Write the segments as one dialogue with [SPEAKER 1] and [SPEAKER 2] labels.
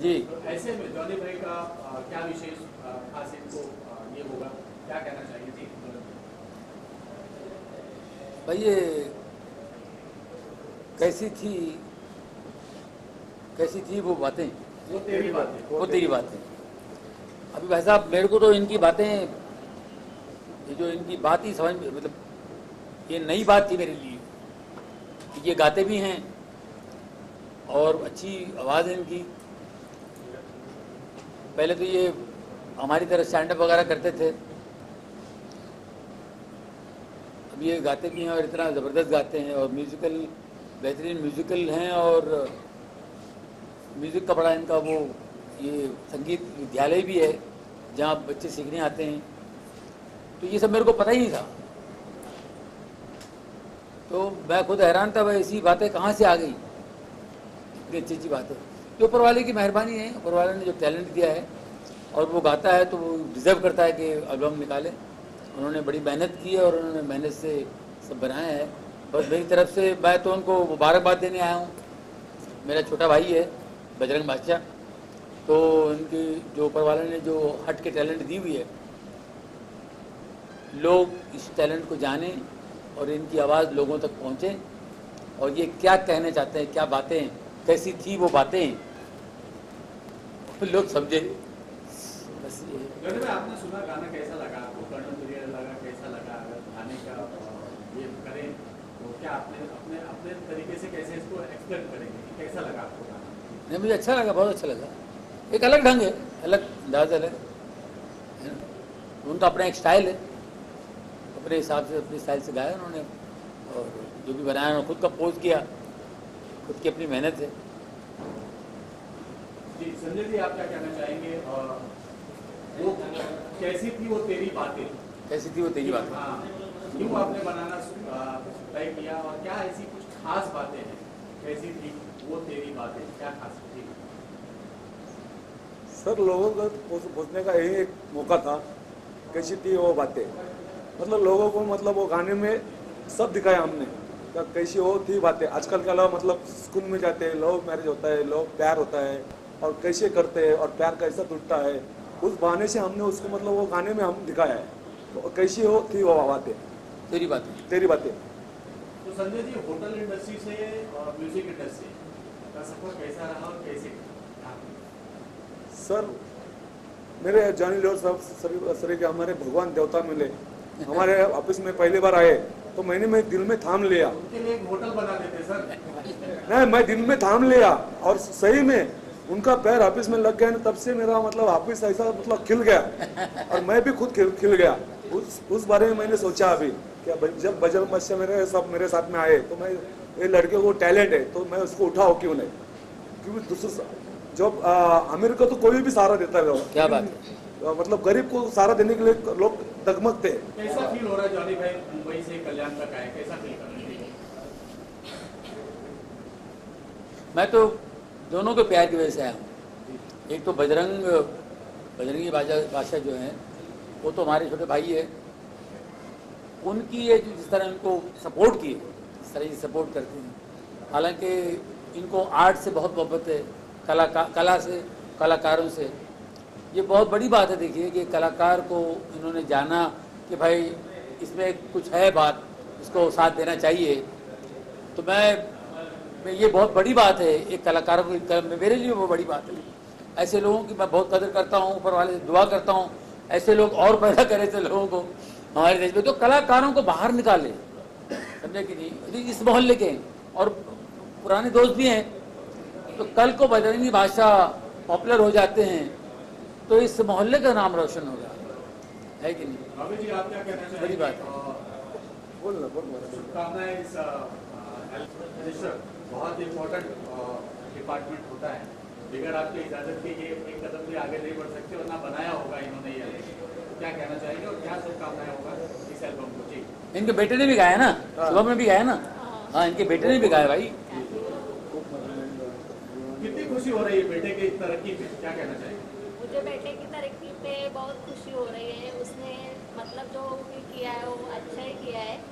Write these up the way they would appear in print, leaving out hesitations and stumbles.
[SPEAKER 1] जी।
[SPEAKER 2] तो ऐसे में जॉनी भाई का क्या विशेष खास इनको ये होगा, क्या कहना चाहिए जी?
[SPEAKER 1] भाई ये कैसी थी वो बातें,
[SPEAKER 2] वो तेरी बात है।
[SPEAKER 1] वो तेरी बातें। अभी भाई साहब मेरे को तो इनकी बातें, ये जो इनकी बात ही समझ में, मतलब ये नई बात थी मेरे लिए। ये गाते भी हैं और अच्छी आवाज़ है इनकी। पहले तो ये हमारी तरह स्टैंड अप वगैरह करते थे, अब ये गाते भी हैं और इतना ज़बरदस्त गाते हैं और म्यूज़िकल, बेहतरीन म्यूज़िकल हैं। और म्यूज़िक का बड़ा इनका वो, ये संगीत विद्यालय भी है जहाँ बच्चे सीखने आते हैं। तो ये सब मेरे को पता ही नहीं था, तो मैं खुद हैरान था भाई ऐसी बातें कहाँ से आ गई, इतनी अच्छी अच्छी बातें। जो ऊपर वाले की मेहरबानी है, ऊपर वाले ने जो टैलेंट दिया है और वो गाता है तो वो डिज़र्व करता है कि एल्बम निकाले। उन्होंने बड़ी मेहनत की है और उन्होंने मेहनत से सब बनाया है। बस मेरी तरफ से मैं तो उनको मुबारकबाद देने आया हूँ। मेरा छोटा भाई है बजरंग बादशाह, तो उनकी जो ऊपर वाले ने जो हट के टैलेंट दी हुई है, लोग इस टैलेंट को जानें और इनकी आवाज़ लोगों तक पहुँचे और ये क्या कहना चाहते हैं, क्या बातें, कैसी थी वो बातें, लोग समझे। बस ये
[SPEAKER 2] आपने सुना गाना, कैसा लगा आपको? कर्णप्रिय लगा, कैसा लगा? अगर गाने का ये करें तो क्या आपने अपने अपने तरीके से कैसे इसको एक्सप्लेन करेंगे कि कैसा लगा आपको गाना?
[SPEAKER 1] नहीं, मुझे अच्छा लगा, बहुत अच्छा लगा। एक अलग ढंग है, अलग अंदाज अलग है, उनका अपना एक स्टाइल है, अपने हिसाब से अपने स्टाइल से गाया उन्होंने और जो भी बनाया उन्होंने खुद का पोज किया, खुद की अपनी मेहनत है।
[SPEAKER 2] जी संजय जी, आप क्या कहना चाहेंगे? वो कैसी थी वो तेरी बातें?
[SPEAKER 1] कैसी थी वो तेरी बातें?
[SPEAKER 2] हाँ, क्यों आपने बनाना तय किया और क्या ऐसी कुछ खास बातें हैं? कैसी थी वो तेरी बातें, क्या खास थी?
[SPEAKER 3] सर लोगों को पहुंचने का यही एक मौका था, कैसी थी वो बातें। मतलब लोगों को, मतलब वो गाने में सब दिखाया हमने, क्या कैसी वो थी बातें। आजकल का लोग मतलब स्कूल में जाते हैं, लव मैरिज होता है, लोग प्यार होता है और कैसे करते हैं और प्यार कैसा टूटता है, उस बहाने से हमने उसको मतलब वो गाने में हम दिखाया है। तो कैसी हो थी वो बातें,
[SPEAKER 1] तेरी बातें,
[SPEAKER 3] तेरी बातें।
[SPEAKER 2] तो संजय जी, होटल इंडस्ट्री से और म्यूजिक इंडस्ट्री का सफर कैसा रहा और कैसे?
[SPEAKER 3] सर मेरे जॉनी लीवर साहब सर के हमारे भगवान देवता मिले, हमारे ऑफिस में पहली बार आए तो मैंने मैं दिल में थाम लिया।
[SPEAKER 2] उनके लिए एक होटल बना देते सर।
[SPEAKER 3] नहीं, मैं दिल में थाम लिया और सही में उनका पैर ऑफिस में लग गया ना, तब से मेरा मतलब ऑफिस ऐसा मतलब खिल गया और मैं भी खुद खिल गया। उस बारे में मैंने सोचा अभी कि जब बजरंग बादशाह मेरे साथ में आए तो मैं, ये लड़के को टैलेंट है तो मैं उसको उठाऊं क्यों नहीं, क्योंकि दूसरे जब अमीर को तो कोई भी सहारा देता है,
[SPEAKER 1] क्या बात है,
[SPEAKER 3] मतलब गरीब को सहारा देने के लिए लोग दगमगते।
[SPEAKER 2] कैसा फील हो रहा है जॉनी भाई, मुंबई से कल्याण तक आए, कैसा फील कर रहे हैं?
[SPEAKER 1] मैं तो दोनों के प्यार की वजह से आया हूँ। एक तो बजरंगी बादशाह जो हैं वो तो हमारे छोटे भाई है, उनकी ये जिस तरह इनको सपोर्ट किए, इस तरह ये सपोर्ट करते हैं। हालांकि इनको आर्ट से बहुत मोहब्बत है, कला से, कलाकारों से। ये बहुत बड़ी बात है, देखिए कि कलाकार को इन्होंने जाना कि भाई इसमें कुछ है बात, इसको साथ देना चाहिए। तो मैं ये बहुत बड़ी बात है एक कलाकारों की, मेरे लिए वो बड़ी बात है। ऐसे लोगों की मैं बहुत कदर करता हूँ, ऊपर वाले से दुआ करता हूँ ऐसे लोग और पैदा करे थे लोगों को हमारे देश में। तो कलाकारों को बाहर निकाले, समझे कि नहीं, इस मोहल्ले के और पुराने दोस्त भी हैं। तो कल को बजरंगी बादशाह पॉपुलर हो जाते हैं तो इस मोहल्ले का नाम रोशन होगा, है कि नहीं?
[SPEAKER 2] अभी जी, आप क्या कहना चाहेंगे?
[SPEAKER 1] बड़ी बात है।
[SPEAKER 2] शुभकामनाएं। इस रजिस्टर बहुत इम्पोर्टेंट डिपार्टमेंट होता है, बगैर आपकी इजाजत के ये एक कदम भी आगे नहीं बढ़ सकते, वरना बनाया होगा इन्होंने ये। तो क्या कहना चाहेंगे और क्या शुभकामनाएं होगा इस एल्बम को? जी,
[SPEAKER 1] इनके बेटे ने भी गाया ना, शुभम ने भी गाया ना। हाँ, इनके बेटे ने भी गाया भाई।
[SPEAKER 2] कितनी खुशी हो रही है बेटे की तरक्की पे, क्या कहना चाहेंगे?
[SPEAKER 4] मुझे बेटे की तरक्की पे बहुत खुशी हो रही है। उसने मतलब जो भी किया है वो अच्छा ही किया है।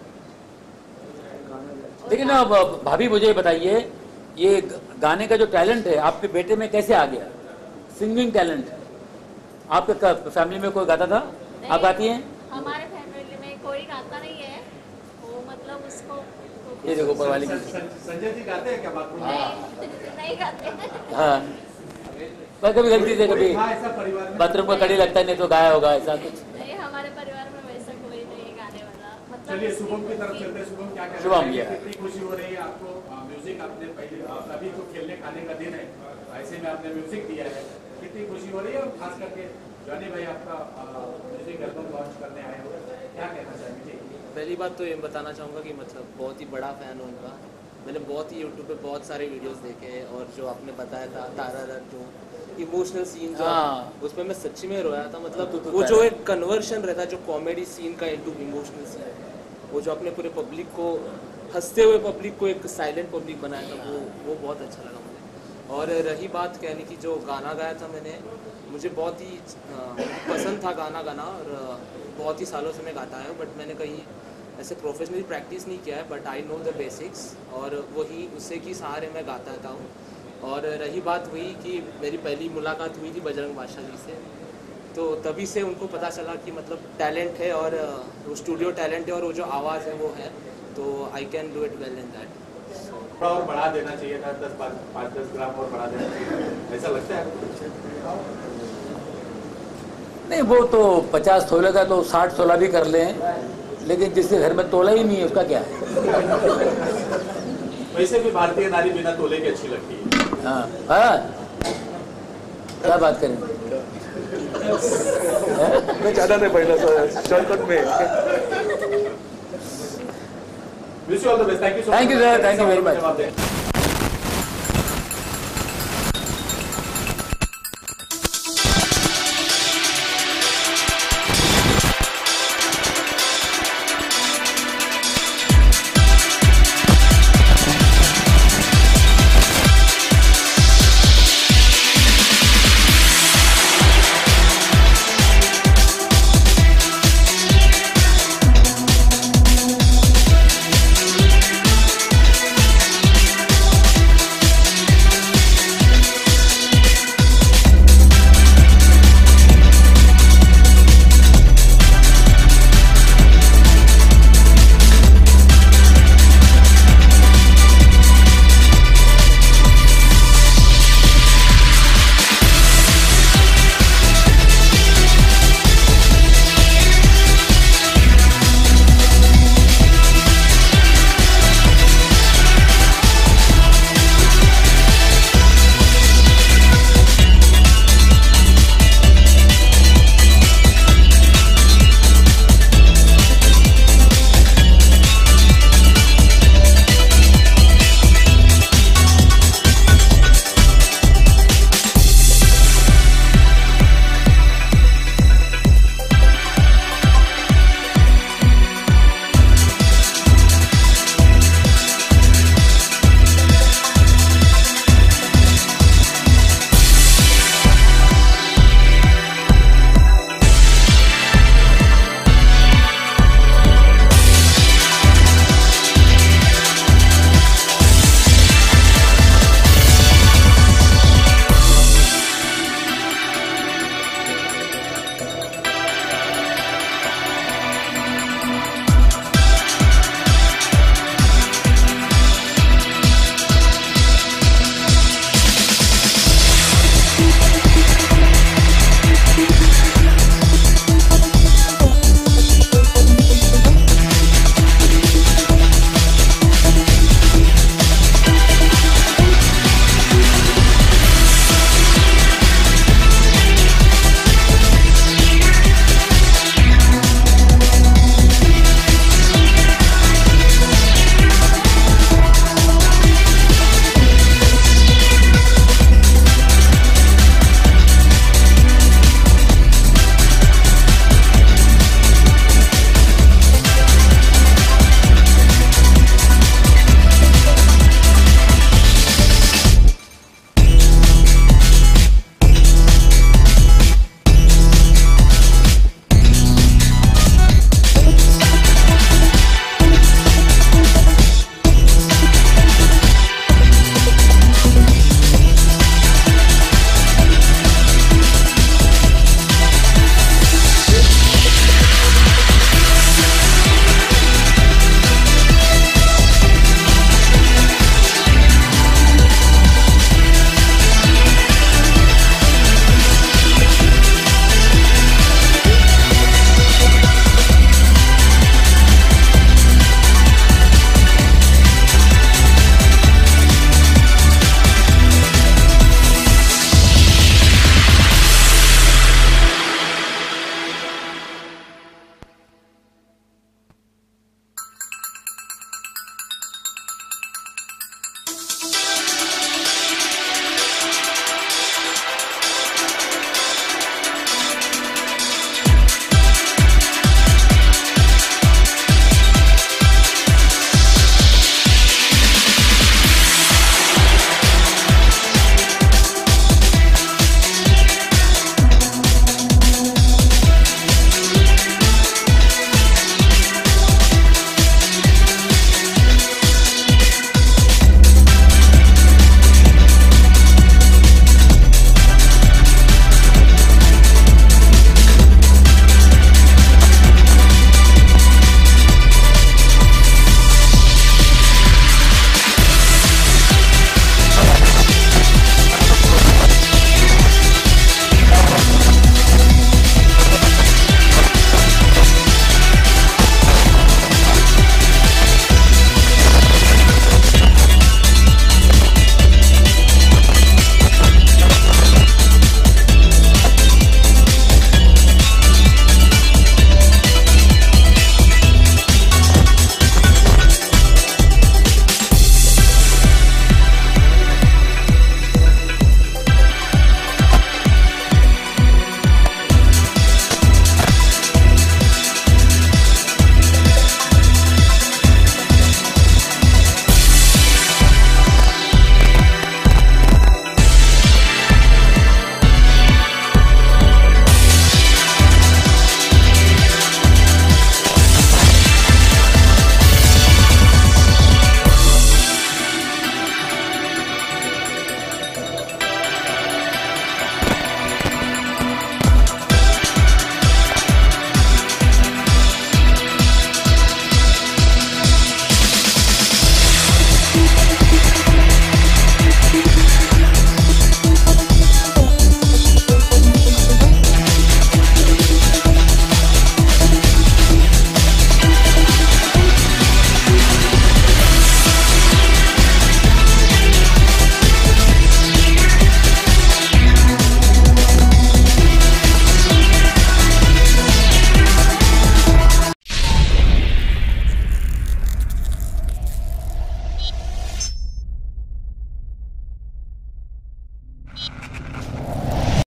[SPEAKER 1] लेकिन ना भाभी मुझे बताइए, ये गाने का जो टैलेंट है आपके बेटे में कैसे आ गया? सिंगिंग टैलेंट आपके फैमिली में कोई गाता था? आप गाती हैं?
[SPEAKER 4] हमारे फैमिली में कोई गाता नहीं है, वो मतलब उसको
[SPEAKER 1] ये देखो ऊपर वाली की।
[SPEAKER 2] संजय जी गाते हैं क्या बाथरूम में?
[SPEAKER 4] नहीं गाते।
[SPEAKER 1] हाँ, पर कभी गलती से कभी
[SPEAKER 2] हाँ, ऐसा परिवार में
[SPEAKER 1] बाथरूम का कड़ी लगता नहीं तो गाया होगा ऐसा कुछ।
[SPEAKER 4] नहीं, हमारे परिवार में वैसा कोई नहीं गाने वाला। मतलब
[SPEAKER 2] चलिए शुभम की तरफ चलते हैं। शुभम क्या कहना
[SPEAKER 1] शुभम,
[SPEAKER 2] चाहेंगे?
[SPEAKER 1] yeah.
[SPEAKER 2] कितनी खुशी हो रही है आपको? म्यूजिक आपने पहले अभी तो खेलने खाने का दिन है, ऐसे में आपने म्यूजिक दिया है, कितनी खुशी हो रही है? और खास करके जॉनी भाई आपका म्यूजिक एल्बम लॉन्च करने आए हो, क्या कहना चाहेंगे?
[SPEAKER 5] पहली बात तो ये बताना चाहूँगा कि मतलब बहुत ही बड़ा फ़ैन हूँ उनका। मैंने बहुत ही यूट्यूब पे बहुत सारे वीडियोस देखे हैं, और जो आपने बताया था तारारर जो इमोशनल सीन जो
[SPEAKER 1] हाँ।
[SPEAKER 5] उसमें मैं सच्ची में रोया था। मतलब
[SPEAKER 1] तो
[SPEAKER 5] वो जो एक कन्वर्शन रहता है जो कॉमेडी सीन का इनटू इमोशनल सीन, वो जो अपने पूरे पब्लिक को, हंसते हुए पब्लिक को एक साइलेंट पब्लिक बनाया था, वो बहुत अच्छा लगा मुझे। और रही बात कहने की, जो गाना गाया था मैंने, मुझे बहुत ही पसंद था गाना गाना, और बहुत ही सालों से मैं गाता आया हूँ, बट मैंने कहीं ऐसे प्रोफेशनली प्रैक्टिस नहीं किया है, but I know the basics, और वही उससे की सहारे मैं गाता था हूँ। और रही बात हुई कि मेरी पहली मुलाकात हुई थी बजरंग बादशाह जी से, तो तभी से उनको पता चला कि मतलब टैलेंट है, और वो स्टूडियो टैलेंट है, और वो जो आवाज़ है वो है, तो I can do it well in that.
[SPEAKER 2] थोड़ा और बढ़ा देना चाहिए था, 5-10 ग्राम और बढ़ा देना चाहिए, ऐसा लगता है?
[SPEAKER 1] नहीं, वो तो 50 तोले का तो 60 तोला भी कर लें, लेकिन जिसके घर में तोला ही नहीं है उसका क्या है?
[SPEAKER 2] वैसे भी भारतीय नारी बिना तोले की अच्छी लगती है।
[SPEAKER 1] हाँ हाँ, क्या बात करें?
[SPEAKER 3] मैं ज़्यादा नहीं पहला सर, शॉर्टकट में।
[SPEAKER 2] Wish you all the best. Thank you so much.
[SPEAKER 1] Thank you, sir. Thank you very much.
[SPEAKER 2] जवाब दें।